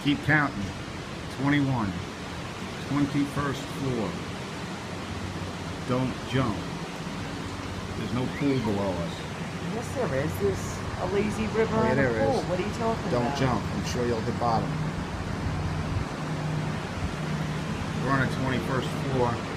Keep counting. 21. 21st floor. Don't jump. There's no pool below us. Yes, there is. There's a lazy river Oh, yeah, and a there pool. is. What are you talking Don't about? jump. I'm sure you'll hit bottom. We're on the 21st floor.